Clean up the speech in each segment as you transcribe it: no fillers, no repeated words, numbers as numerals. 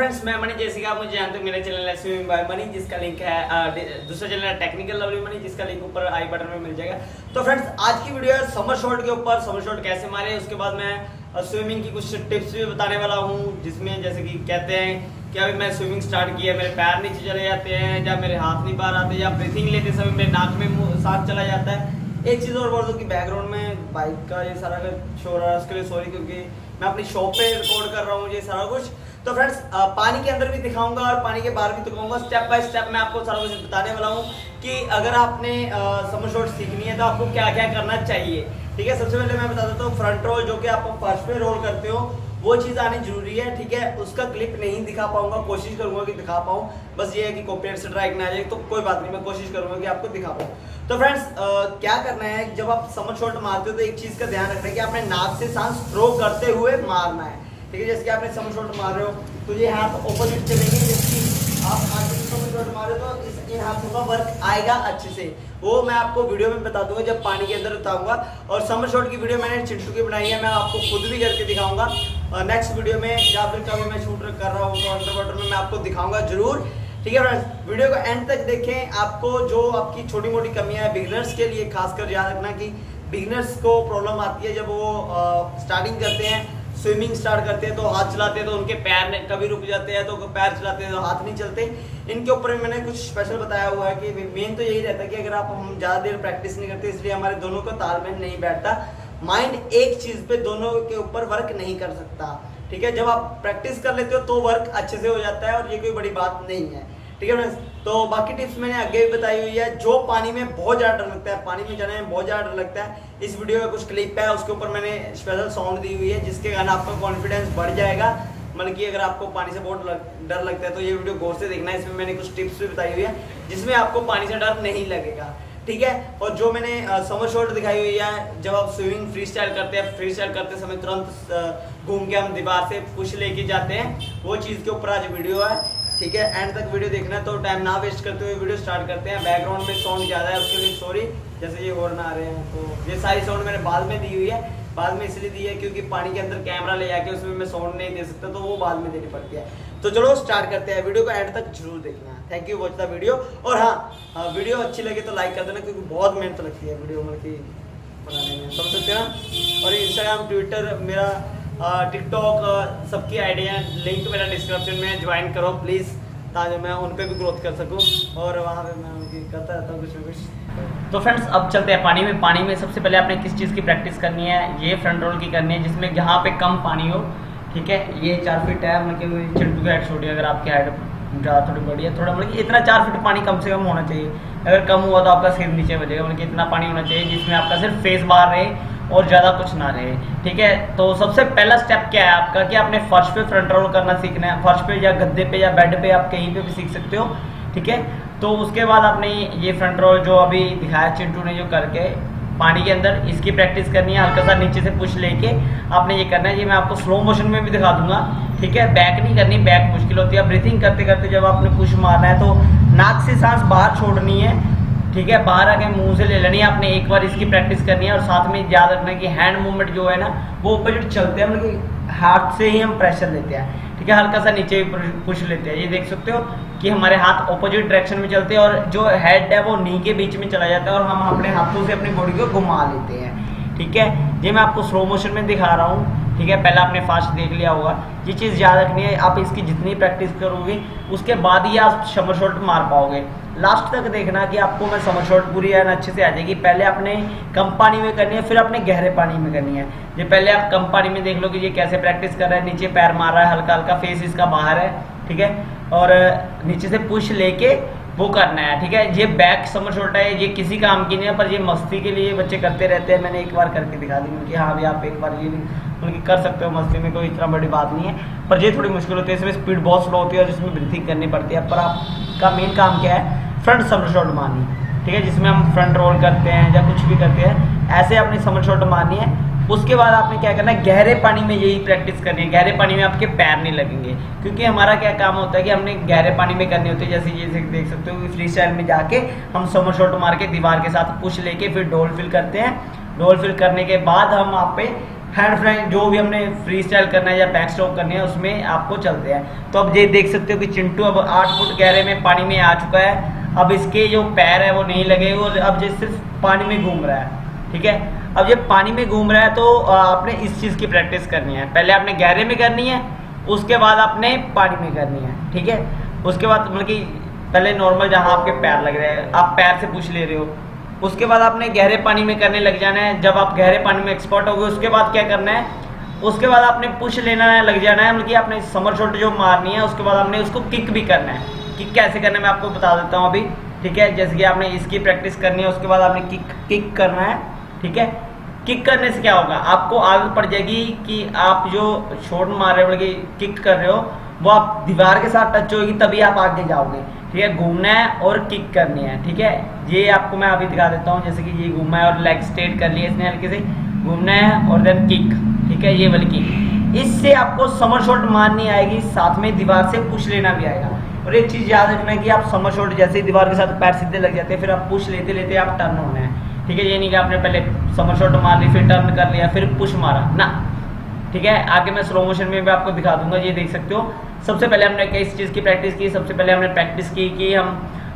Friends, मैं money, जैसे कि आप मुझे जानते हो, मेरा चैनल है स्विमिंग बाय मनी, जिसका लिंक है दूसरा चैनल है टेक्निकल लवली मनी, जिसका लिंक ऊपर आई बटन में मिल जाएगा। तो फ्रेंड्स, आज की वीडियो है समर शॉट के ऊपर, समर शॉट कैसे मारे। उसके बाद मैं स्विमिंग की कुछ टिप्स भी बताने वाला हूँ, जिसमें जैसे कि कहते हैं कि अभी मैं स्विमिंग स्टार्ट किया, मेरे पैर नीचे चले जाते हैं, या मेरे हाथ नहीं बाहर आते, या ब्रीथिंग लेते समय मेरे नाक में सांस चला जाता है। एक चीज़ और बोल दूँ कि बैकग्राउंड में बाइक का ये सारा शोर आ रहा है, उसके लिए सॉरी, क्योंकि मैं अपनी शॉप पे रिकॉर्ड कर रहा हूँ ये सारा कुछ। तो फ्रेंड्स, पानी के अंदर भी दिखाऊंगा और पानी के बाहर भी दिखाऊंगा, स्टेप बाय स्टेप मैं आपको सारा कुछ बताने वाला हूँ कि अगर आपने समर शॉट सीखनी है तो आपको क्या क्या करना चाहिए। ठीक है, सबसे पहले मैं बता देता हूँ फ्रंट रोल, जो कि आप फर्स्ट पे रोल करते हो, वो चीज़ आनी जरूरी है। ठीक है, उसका क्लिप नहीं दिखा पाऊंगा, कोशिश करूंगा कि दिखा पाऊँ, बस ये है कि कॉपीराइट से स्ट्राइक ना आ जाए, तो कोई बात नहीं, मैं कोशिश करूंगा कि आपको दिखा पाऊँ। तो फ्रेंड्स, क्या करना है, जब आप समर शॉट मारते हो तो एक चीज़ का ध्यान रखना है कि आपने नाक से सांस थ्रो करते हुए मारना है। ठीक है, जैसे कि आपने समर शॉट मार रहे हो तो ये हाथ ऑपोजिट चलेंगे, जैसे आप हाथ से समर शॉट मार रहे हो तो इन हाथों का वर्क आएगा अच्छे से, वो मैं आपको वीडियो में बता दूंगा जब पानी के अंदर उतारूंगा। और समर शॉट की वीडियो मैंने चिंटू की बनाई है, मैं आपको खुद भी करके दिखाऊंगा नेक्स्ट वीडियो में, या फिर कभी मैं शूट कर रहा हूँ तो अंडर वाटर में मैं आपको दिखाऊंगा जरूर। ठीक है फ्रेंड्स, वीडियो को एंड तक देखें। आपको जो आपकी छोटी मोटी कमियां हैं बिगिनर्स के लिए खासकर याद रखना कि बिगिनर्स को प्रॉब्लम आती है जब वो स्टार्टिंग करते हैं, स्विमिंग स्टार्ट करते हैं, तो हाथ चलाते हैं तो उनके पैर कभी रुक जाते हैं, तो पैर चलाते हैं तो हाथ नहीं चलते। इनके ऊपर मैंने कुछ स्पेशल बताया हुआ है कि मेन तो यही रहता है कि अगर हम ज़्यादा देर प्रैक्टिस नहीं करते, इसलिए हमारे दोनों का तालमेल नहीं बैठता, माइंड एक चीज़ पे दोनों के ऊपर वर्क नहीं कर सकता। ठीक है, जब आप प्रैक्टिस कर लेते हो तो वर्क अच्छे से हो जाता है और ये कोई बड़ी बात नहीं है। ठीक है फ्रेंड्स, तो बाकी टिप्स मैंने आगे भी बताई हुई है। जो पानी में बहुत ज़्यादा डर लगता है, पानी में जाने में बहुत ज़्यादा डर लगता है, इस वीडियो का कुछ क्लिप है, उसके ऊपर मैंने स्पेशल साउंड दी हुई है, जिसके कारण आपका कॉन्फिडेंस बढ़ जाएगा। मतलब कि अगर आपको पानी से बहुत डर लगता है तो ये वीडियो गौर से देखना है, इसमें मैंने कुछ टिप्स भी बताई हुई है जिसमें आपको पानी से डर नहीं लगेगा। ठीक है, और जो मैंने समर शॉट दिखाई हुई है, जब आप स्विमिंग फ्री स्टाइल करते हैं, फ्री स्टाइल करते समय तुरंत घूम के हम दीवार से पुश लेके जाते हैं, वो चीज़ के ऊपर आज वीडियो है। ठीक है, एंड तक वीडियो देखना है, तो टाइम ना वेस्ट करते हुए वीडियो स्टार्ट करते हैं। बैकग्राउंड में साउंड ज़्यादा है, उसके लिए सॉरी, जैसे ये हॉर्न आ रहे हैं, तो ये सारी साउंड मैंने बाद में दी हुई है। बाद में इसलिए दी है क्योंकि पानी के अंदर कैमरा ले जाके उसमें मैं साउंड नहीं दे सकता, तो वो बाद में देनी पड़ती है। तो चलो स्टार्ट करते हैं, वीडियो को एंड तक जरूर देखना। Thank you watch the video. और हाँ, वीडियो अच्छी लगे तो लाइक कर देना, क्योंकि बहुत मेहनत लगती है वीडियो मतलब कि बनाने में, समझ सकते हैं ना। और इंस्टाग्राम, ट्विटर, मेरा टिकटॉक, सबकी आइडिया लिंक मेरा डिस्क्रिप्शन में ज्वाइन करो प्लीज़, ताकि मैं उन पर भी ग्रोथ कर सकूं, और वहाँ पे मैं उनकी करता रहता हूँ कुछ ना कुछ। तो फ्रेंड्स, अब चलते हैं पानी में। पानी में सबसे पहले आपने किस चीज़ की प्रैक्टिस करनी है, ये फ्रंट रोल की करनी है, जिसमें जहाँ पे कम पानी हो। ठीक है, ये 4 फीट है, मतलब चिंटू की हाइट छोटी है, अगर आपकी हाइट ज़्यादा थोड़ी बड़ी है, थोड़ा मतलब इतना 4 फीट पानी कम से कम होना चाहिए। अगर कम हुआ तो आपका सिर नीचे बजेगा, मतलब इतना पानी होना चाहिए जिसमें आपका सिर्फ फेस बाहर रहे और ज़्यादा कुछ ना रहे। ठीक है, तो सबसे पहला स्टेप क्या है आपका कि आपने फर्श पे फ्रंट रोल करना सीखना है। फर्श पे या गद्दे पे या बेड पे, आप कहीं पे भी सीख सकते हो। ठीक है, तो उसके बाद आपने ये फ्रंट रोल जो अभी दिखाया चिंटू ने, जो करके पानी के अंदर, इसकी प्रैक्टिस करनी है। हल्का सा नीचे से पुश लेके आपने ये करना है, ये मैं आपको स्लो मोशन में भी दिखा दूंगा। ठीक है, बैक नहीं करनी, बैक मुश्किल होती है। ब्रीथिंग करते करते जब आपने पुश मारना है तो नाक से सांस बाहर छोड़नी है। ठीक है, बाहर आके मुंह से ले लेनी है आपने, एक बार इसकी प्रैक्टिस करनी है। और साथ में याद रखना है कि हैंड मूवमेंट जो है ना, वो अपोजिट चलते हैं, मतलब हाथ से ही हम प्रेशर लेते हैं। ठीक है, हल्का सा नीचे पुश लेते हैं, ये देख सकते हो कि हमारे हाथ ऑपोजिट डायरेक्शन में चलते हैं, और जो हेड है वो नी के बीच में चला जाता है, और हम अपने हाथों से अपनी बॉडी को घुमा लेते हैं। ठीक है, ये मैं आपको स्लो मोशन में दिखा रहा हूँ। ठीक है, पहले आपने फास्ट देख लिया होगा, ये चीज़ याद रखनी है। आप इसकी जितनी प्रैक्टिस करोगे उसके बाद ही आप समर शॉट मार पाओगे। लास्ट तक देखना कि आपको मैं समर शॉट पूरी है अच्छे से आ जाएगी। पहले आपने कम पानी में करनी है, फिर आपने गहरे पानी में करनी है। ये पहले आप कम पानी में देख लो कि ये कैसे प्रैक्टिस कर रहा है, नीचे पैर मार रहा है, हल्का हल्का फेस इसका बाहर है। ठीक है, और नीचे से पुश लेके वो करना है। ठीक है, ये बैक समर शॉट है, ये किसी काम की नहीं है, पर ये मस्ती के लिए बच्चे करते रहते हैं। मैंने एक बार करके दिखा दी कि हाँ भाई आप एक बार ये उनकी कर सकते हो मस्ती में, कोई इतना बड़ी बात नहीं है, पर ये थोड़ी मुश्किल होती है, इसमें स्पीड बहुत स्लो होती है और इसमें ब्रीथिंग करनी पड़ती है। पर आपका मेन काम क्या है, फ्रंट समर शॉट मारनी। ठीक है, जिसमें हम फ्रंट रोल करते हैं या कुछ भी करते हैं, ऐसे अपनी समर शॉट मारनी है। उसके बाद आपने क्या करना है, गहरे पानी में यही प्रैक्टिस करनी है। गहरे पानी में आपके पैर नहीं लगेंगे, क्योंकि हमारा क्या काम होता है कि हमने गहरे पानी में करनी होती है। जैसे ये देख सकते हो कि फ्री स्टाइल में जाके हम समर शॉट मार के दीवार के साथ पुश लेके फिर डोल फिल करते हैं। डोल फिल करने के बाद हम वहाँ पे हैंड फ्राइंग जो भी हमने फ्री स्टाइल करना है या बैक स्ट्रोक करनी है उसमें आपको चलते हैं। तो अब ये देख सकते हो कि चिंटू अब 8 फुट गहरे में पानी में आ चुका है। अब इसके जो पैर है वो नहीं लगे और अब ये सिर्फ पानी में घूम रहा है, ठीक है। अब ये पानी में घूम रहा है तो आपने इस चीज़ की प्रैक्टिस करनी है। पहले आपने गहरे में करनी है, उसके बाद आपने पानी में करनी है, ठीक है। उसके बाद मतलब कि पहले नॉर्मल जहाँ आपके पैर लग रहे हैं आप पैर से पुश ले रहे हो, उसके बाद आपने गहरे पानी में करने लग जाना है। जब आप गहरे पानी में एक्सपर्ट हो गए उसके बाद क्या करना है, उसके बाद आपने पुश लेना है, लग जाना है, मतलब कि आपने समर शॉट जो मारनी है उसके बाद आपने उसको किक भी करना है। किक कैसे करना है मैं आपको बता देता हूँ अभी, ठीक है। जैसे कि आपने इसकी प्रैक्टिस करनी है, उसके बाद आपने किक करना है, ठीक है। किक करने से क्या होगा, आपको आदत पड़ जाएगी कि आप जो शॉट मार रहे हो कि किक कर रहे हो वो आप दीवार के साथ टच होगी तभी आप आगे जाओगे, ठीक है। घूमना है और किक करनी है, ठीक है। ये आपको मैं अभी दिखा देता हूँ। जैसे कि ये घूमा है और लेग स्ट्रेट कर लिया इसने हल्के से, घूमना है और देन किक, ठीक है, ये वाली किक। इससे आपको समर शॉट मारनी आएगी, साथ में दीवार से पुश लेना भी आएगा। और एक चीज़ याद रखना है कि आप समर शॉट जैसे ही दीवार के साथ पैर सीधे लग जाते हैं फिर आप पुश लेते लेते आप टर्न होना है, ठीक है। ये नहीं कि आपने पहले समर शॉट मार ली फिर टर्न कर लिया फिर पुश मारा ना, ठीक है। आगे मैं स्लो मोशन में भी आपको दिखा दूंगा। ये देख सकते हो सबसे पहले हमने किस चीज़ की प्रैक्टिस की, सबसे पहले हमने प्रैक्टिस की कि हम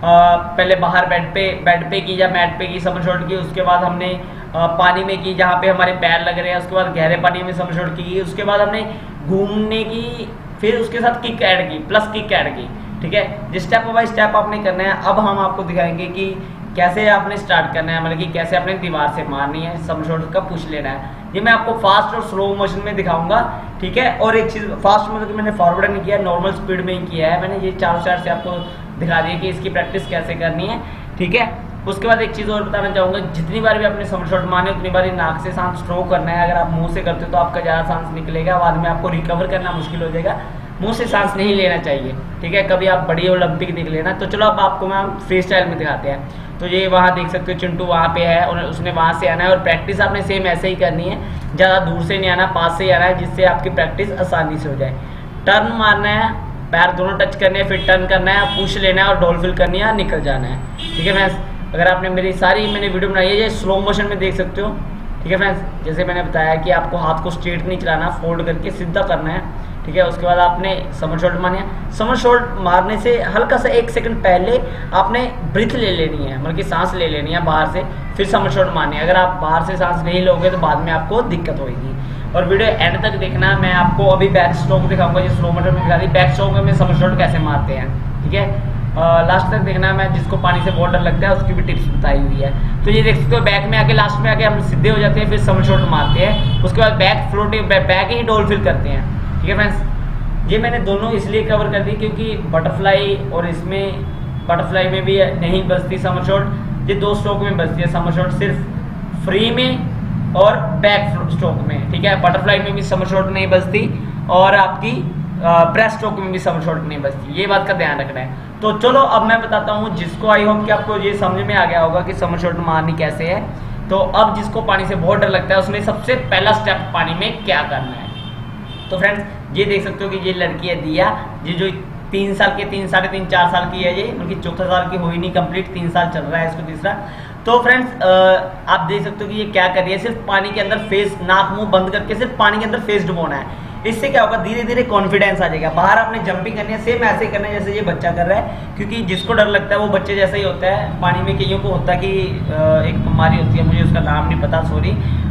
पहले बाहर बेड पे की या मैट पे की समर शॉट की। उसके बाद हमने पानी में की जहाँ पे हमारे पैर लग रहे हैं, उसके बाद गहरे पानी में समर शॉट की। उसके बाद हमने घूमने की, फिर उसके साथ किक ऐड की, प्लस किक ऐड की, ठीक है। जिस स्टेप बाय स्टेप आपने करना है। अब हम आपको दिखाएंगे कि कैसे आपने स्टार्ट करना है, मतलब कि कैसे आपने दीवार से मारनी है, समर शॉट का पुश लेना है। ये मैं आपको फास्ट और स्लो मोशन में दिखाऊंगा, ठीक है। और एक चीज़ फास्ट मतलब कि मैंने फॉरवर्ड नहीं किया, नॉर्मल स्पीड में ही किया है मैंने। ये चारों साइड से आपको दिखा दिया कि इसकी प्रैक्टिस कैसे करनी है, ठीक है। उसके बाद एक चीज़ और बताना चाहूँगा, जितनी बार भी आपने समर शॉट मारनी है उतनी बार नाक से सांस स्ट्रोक करना है। अगर आप मुंह से करते हो तो आपका ज़्यादा सांस निकलेगा, बाद में आपको रिकवर करना मुश्किल हो जाएगा। मुंह से सांस नहीं लेना चाहिए, ठीक है। कभी आप बड़ी ओलंपिक देख लेना। तो चलो अब आपको मैं फ्री स्टाइल में दिखाते हैं। तो ये वहाँ देख सकते हो चिंटू वहाँ पे है और उसने वहाँ से आना है। और प्रैक्टिस आपने सेम ऐसे ही करनी है, ज़्यादा दूर से नहीं आना, पास से ही आना है, जिससे आपकी प्रैक्टिस आसानी से हो जाए। टर्न मारना है, पैर दोनों टच करने हैं, फिर टर्न करना है, पुश लेना है और डॉल्फिन करनी है, निकल जाना है, ठीक है फ्रेंड्स। अगर आपने मैंने वीडियो बनाई है ये स्लो मोशन में देख सकते हो, ठीक है फ्रेंड्स। जैसे मैंने बताया कि आपको हाथ को स्ट्रेट नहीं चलाना, फोल्ड करके सीधा करना है, ठीक है। उसके बाद आपने समर शॉट मारनी है। समर शॉट मारने से हल्का सा 1 सेकंड पहले आपने ब्रीथ ले लेनी है, मतलब कि सांस ले लेनी है बाहर से, फिर समर शॉट मारनी है। अगर आप बाहर से सांस नहीं लोगे तो बाद में आपको दिक्कत होगी। और वीडियो एंड तक देखना। मैं आपको अभी बैक स्ट्रोक दिखाऊंगा, जो स्लो मोशन में दिखा दी, बैक स्ट्रोक में समर शॉट कैसे मारते हैं, ठीक है। लास्ट तक देखना। मैं जिसको पानी से बहुत डर लगता है उसकी भी टिप्स बताई हुई है। तो ये देख सकते हो बैक में आके लास्ट में आके हम सीधे हो जाते हैं, फिर समर शॉट मारते हैं। उसके बाद बैक फ्लोटिंग बैक ही डॉल्फिन करते हैं, ठीक है फ्रेंड्स। ये मैंने दोनों इसलिए कवर कर दी क्योंकि बटरफ्लाई और इसमें बटरफ्लाई में भी नहीं बचती समर शॉट, ये 2 स्ट्रोक में बचती है समर शॉट, सिर्फ फ्री में और बैक स्ट्रोक में, ठीक है। बटरफ्लाई में भी समर शॉट नहीं बचती और आपकी ब्रेस्ट स्ट्रोक में भी समर शॉट नहीं बचती, ये बात का ध्यान रखना है। तो चलो अब मैं बताता हूँ, जिसको आई होप कि आपको ये समझ में आ गया होगा कि समर शॉट मारनी कैसे है। तो अब जिसको पानी से बहुत डर लगता है उसने सबसे पहला स्टेप पानी में क्या करना है। तो फ्रेंड्स ये देख सकते हो कि ये लड़की है दिया, ये जो 3 साल के 3 साढ़े 3 4 साल की है, ये उनकी 4था साल की हुई नहीं कंप्लीट, 3 साल चल रहा है इसको तीसरा। तो फ्रेंड्स आप देख सकते हो कि ये क्या कर रही है, सिर्फ पानी के अंदर फेस नाक मुंह बंद करके सिर्फ पानी के अंदर फेस डुबोना है। इससे क्या होगा, धीरे धीरे कॉन्फिडेंस आ जाएगा। बाहर आपने जंपिंग करनी है, सेम ऐसे ही करना है जैसे ये बच्चा कर रहा है, क्योंकि जिसको डर लगता है वो बच्चे जैसा ही होता है। पानी में कईयों को होता है कि एक बीमारी होती है, मुझे उसका नाम नहीं पता, सॉरी,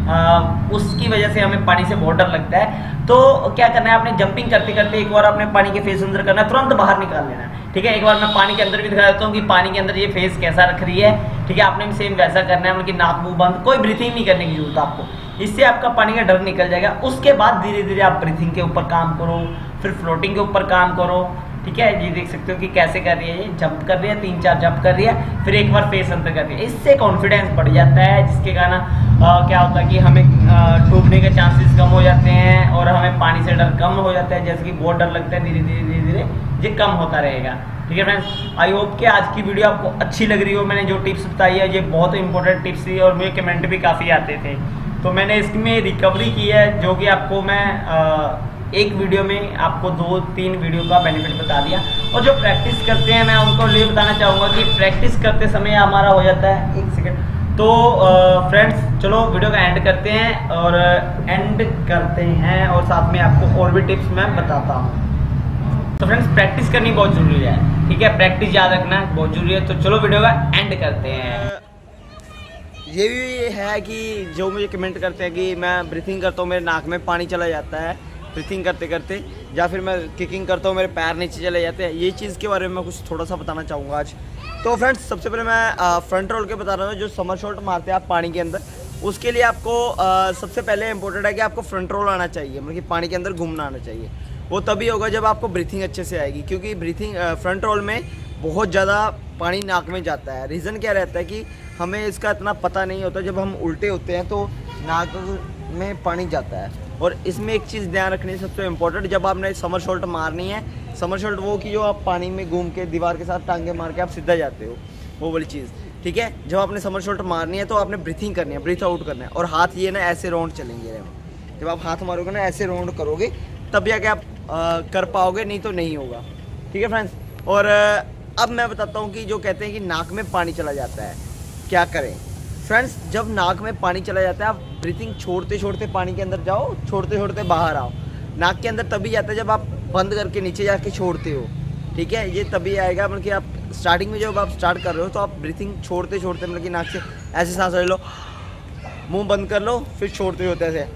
उसकी वजह से हमें पानी से बहुत डर लगता है। तो क्या करना है, आपने जंपिंग करते करते एक बार आपने पानी के फेस अंदर करना है, तुरंत बाहर निकाल लेना है, ठीक है। एक बार मैं पानी के अंदर भी दिखा देता हूँ कि पानी के अंदर ये फेस कैसा रख रही है, ठीक है। आपने भी सेम वैसा करना है, मतलब कि नाक मुंह बंद, कोई ब्रीथिंग नहीं करने की जरूरत आपको, इससे आपका पानी का डर निकल जाएगा। उसके बाद धीरे धीरे आप ब्रीथिंग के ऊपर काम करो, फिर फ्लोटिंग के ऊपर काम करो, ठीक है। ये देख सकते हो कि कैसे कर रही है, ये जंप कर रही है, 3-4 जंप कर रही है, फिर एक बार फेस अंदर कर रही है। इससे कॉन्फिडेंस बढ़ जाता है, जिसके कारण क्या होता है कि हमें डूबने के चांसेस कम हो जाते हैं और हमें पानी से डर कम हो जाता है। जैसे कि बहुत डर लगता है, धीरे धीरे ये कम होता रहेगा, ठीक है फ्रेंड्स। आई होप कि आज की वीडियो आपको अच्छी लग रही हो। मैंने जो टिप्स बताई है ये बहुत इंपॉर्टेंट टिप्स थी और मुझे कमेंट भी काफ़ी आते थे, तो मैंने इसमें रिकवरी की है, जो कि आपको मैं एक वीडियो में आपको 2-3 वीडियो का बेनिफिट बता दिया। और जो प्रैक्टिस करते हैं मैं उनको लिए बताना चाहूँगा कि प्रैक्टिस करते समय हमारा हो जाता है 1 सेकंड। तो फ्रेंड्स चलो वीडियो का एंड करते हैं और साथ में आपको और भी टिप्स मैं बताता हूँ। तो फ्रेंड्स प्रैक्टिस करनी बहुत जरूरी है, ठीक है, प्रैक्टिस याद रखना बहुत जरूरी है। तो चलो वीडियो का एंड करते हैं। ये भी है कि जो मुझे कमेंट करते हैं कि मैं ब्रीथिंग करता हूँ मेरे नाक में पानी चला जाता है ब्रीथिंग करते करते, या फिर मैं किकिंग करता हूँ मेरे पैर नीचे चले जाते हैं, ये चीज़ के बारे में मैं कुछ थोड़ा सा बताना चाहूँगा आज। तो फ्रेंड्स सबसे पहले मैं फ्रंट रोल के बता रहा हूँ। जो समर शॉट मारते हैं आप पानी के अंदर, उसके लिए आपको सबसे पहले इंपॉर्टेंट है कि आपको फ्रंट रोल आना चाहिए, मतलब कि पानी के अंदर घूमना आना चाहिए। वो तभी होगा जब आपको ब्रीथिंग अच्छे से आएगी, क्योंकि ब्रीथिंग फ्रंट रोल में बहुत ज़्यादा पानी नाक में जाता है। रीज़न क्या रहता है कि हमें इसका इतना पता नहीं होता, जब हम उल्टे होते हैं तो नाक में पानी जाता है। और इसमें एक चीज़ ध्यान रखनी है सबसे इम्पोर्टेंट, जब आपने समर शॉट मारनी है, समर शॉट वो कि जो आप पानी में घूम के दीवार के साथ टांगे मार के आप सीधा जाते हो, वो वाली चीज़, ठीक है। जब आपने समर शॉट मारनी है तो आपने ब्रीथिंग करनी है, ब्रीथ आउट करना है, और हाथ ये ना ऐसे राउंड चलेंगे। जब आप हाथ मारोगे ना ऐसे राउंड करोगे तब जाके आप कर पाओगे, नहीं तो नहीं होगा, ठीक है फ्रेंड्स। और अब मैं बताता हूँ कि जो कहते हैं कि नाक में पानी चला जाता है, क्या करें फ्रेंड्स। जब नाक में पानी चला जाता है, आप ब्रीथिंग छोड़ते छोड़ते पानी के अंदर जाओ, छोड़ते छोड़ते बाहर आओ। नाक के अंदर तभी जाता है जब आप बंद करके नीचे जाके छोड़ते हो, ठीक है। ये तभी आएगा, मतलब कि आप स्टार्टिंग में जब आप स्टार्ट कर रहे हो तो आप ब्रीथिंग छोड़ते छोड़ते, मतलब कि नाक से ऐसे सांस ले लो, मुंह बंद कर लो, फिर छोड़ते होते ऐसे,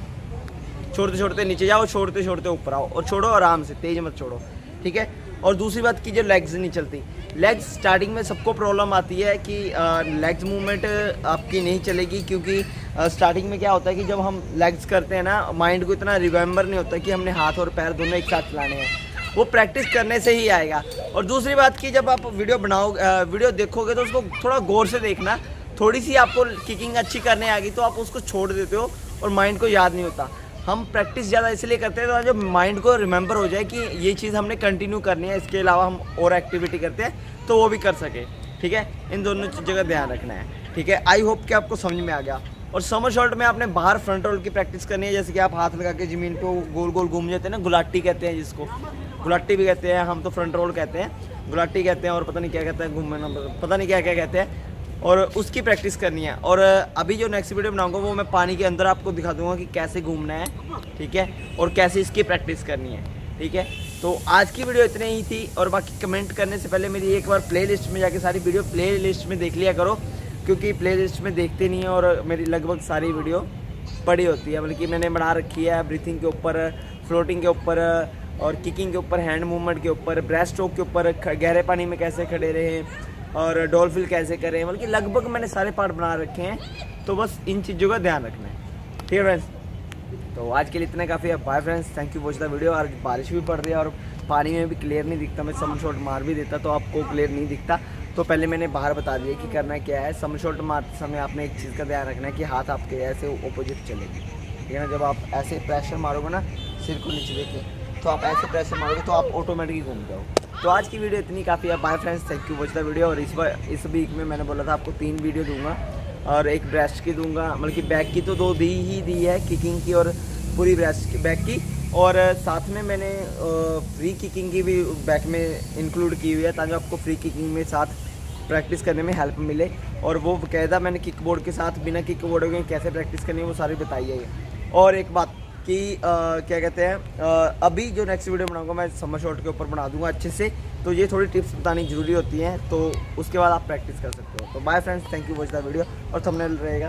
छोड़ते छोड़ते नीचे जाओ, छोड़ते छोड़ते ऊपर आओ, और छोड़ो आराम से, तेज मत छोड़ो, ठीक है। और दूसरी बात की जो लेग्स नहीं चलती, लेग्स स्टार्टिंग में सबको प्रॉब्लम आती है कि लेग्स मूवमेंट आपकी नहीं चलेगी, क्योंकि स्टार्टिंग में क्या होता है कि जब हम लेग्स करते हैं ना, माइंड को इतना रिमेंबर नहीं होता कि हमने हाथ और पैर दोनों एक साथ चलाने हैं, वो प्रैक्टिस करने से ही आएगा। और दूसरी बात की जब आप वीडियो देखोगे तो उसको थोड़ा गौर से देखना। थोड़ी सी आपको किकिंग अच्छी करने आ गई तो आप उसको छोड़ देते हो और माइंड को याद नहीं होता। हम प्रैक्टिस ज़्यादा इसलिए करते हैं तो जब माइंड को रिमेंबर हो जाए कि ये चीज़ हमने कंटिन्यू करनी है, इसके अलावा हम और एक्टिविटी करते हैं तो वो भी कर सके, ठीक है। इन दोनों चीज़ों का ध्यान रखना है, ठीक है। आई होप कि आपको समझ में आ गया। और समर शॉट में आपने बाहर फ्रंट रोल की प्रैक्टिस करनी है, जैसे कि आप हाथ लगा के ज़मीन पे गोल गोल घूम जाते हैं ना, गुलाटी कहते हैं जिसको, गुलाटी भी कहते हैं, हम तो फ्रंट रोल कहते हैं, गुलाटी कहते हैं, और पता नहीं क्या कहते हैं, घूमना पता नहीं क्या क्या कहते हैं, और उसकी प्रैक्टिस करनी है। और अभी जो नेक्स्ट वीडियो बनाऊंगा वो मैं पानी के अंदर आपको दिखा दूंगा कि कैसे घूमना है, ठीक है, और कैसे इसकी प्रैक्टिस करनी है, ठीक है। तो आज की वीडियो इतनी ही थी, और बाकी कमेंट करने से पहले मेरी एक बार प्लेलिस्ट में जाके सारी वीडियो प्लेलिस्ट में देख लिया करो, क्योंकि प्लेलिस्ट में देखते नहीं है, और मेरी लगभग सारी वीडियो पड़ी होती है, मतलब कि मैंने बना रखी है ब्रीथिंग के ऊपर, फ्लोटिंग के ऊपर, और किकिंग के ऊपर, हैंड मूवमेंट के ऊपर, ब्रेस्ट स्ट्रोक के ऊपर, गहरे पानी में कैसे खड़े रहें, और डॉल्फिन कैसे करें, मतलब कि लगभग मैंने सारे पार्ट बना रखे हैं। तो बस इन चीज़ों का ध्यान रखना है, ठीक है फ्रेंड्स। तो आज के लिए इतना काफ़ी है। Bye friends, thank you watch the video. और बारिश भी पड़ रही है और पानी में भी क्लियर नहीं दिखता, मैं समर शॉट मार भी देता तो आपको क्लियर नहीं दिखता, तो पहले मैंने बाहर बता दिया कि करना क्या है। समर शॉट मारते समय आपने एक चीज़ का ध्यान रखना है कि हाथ आपके ऐसे अपोजिट चलेंगे, ठीक है ना। जब आप ऐसे प्रेशर मारोगे ना, सिर को नीचे देके, तो आप ऐसे प्रेशर मारोगे तो आप ऑटोमेटिकली घूम जाओ। तो आज की वीडियो इतनी काफ़ी है। Bye friends, thank you watch the video. और इस वीक में मैंने बोला था आपको 3 वीडियो दूंगा, और एक ब्रेस्ट की दूंगा, मतलब कि बैक की तो 2 दी है, किकिंग की और पूरी ब्रेस्ट की बैक की, और साथ में मैंने फ्री किकिंग की भी बैक में इंक्लूड की हुई है, ताकि आपको फ्री किकिंग में साथ प्रैक्टिस करने में हेल्प मिले। और वो बाकायदा मैंने किक बोर्ड के साथ, बिना किक बोर्ड के कैसे प्रैक्टिस करनी है वो सारी बताई है। और एक बात कि क्या कहते हैं, अभी जो नेक्स्ट वीडियो बनाऊंगा मैं समर शॉट के ऊपर बना दूंगा अच्छे से, तो ये थोड़ी टिप्स बतानी ज़रूरी होती हैं, तो उसके बाद आप प्रैक्टिस कर सकते हो। तो bye friends, thank you watch the video. और थंबनेल रहेगा,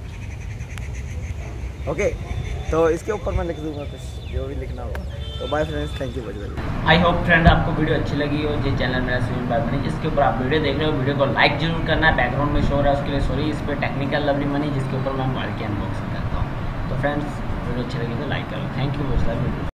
ओके, तो इसके ऊपर मैं लिख दूंगा कुछ जो भी लिखना होगा। तो bye friends, thank you watch the video. I hope friend आपको वीडियो अच्छी लगी हो। ये चैनल मेरा स्विमिंग बाय मनी, जिसके ऊपर आप वीडियो देख रहे हो, वीडियो को लाइक जरूर करना है। बैकग्राउंड में शो हो रहा है उसके लिए सॉरी। इस पर टेक्निकल लवली मनी, जिसके ऊपर मैं मोबाइल की अनबॉक्सिंग करता हूँ। तो फ्रेंड्स वीडियो अच्छी लगी तो लाइक करो। Thank you watch the video.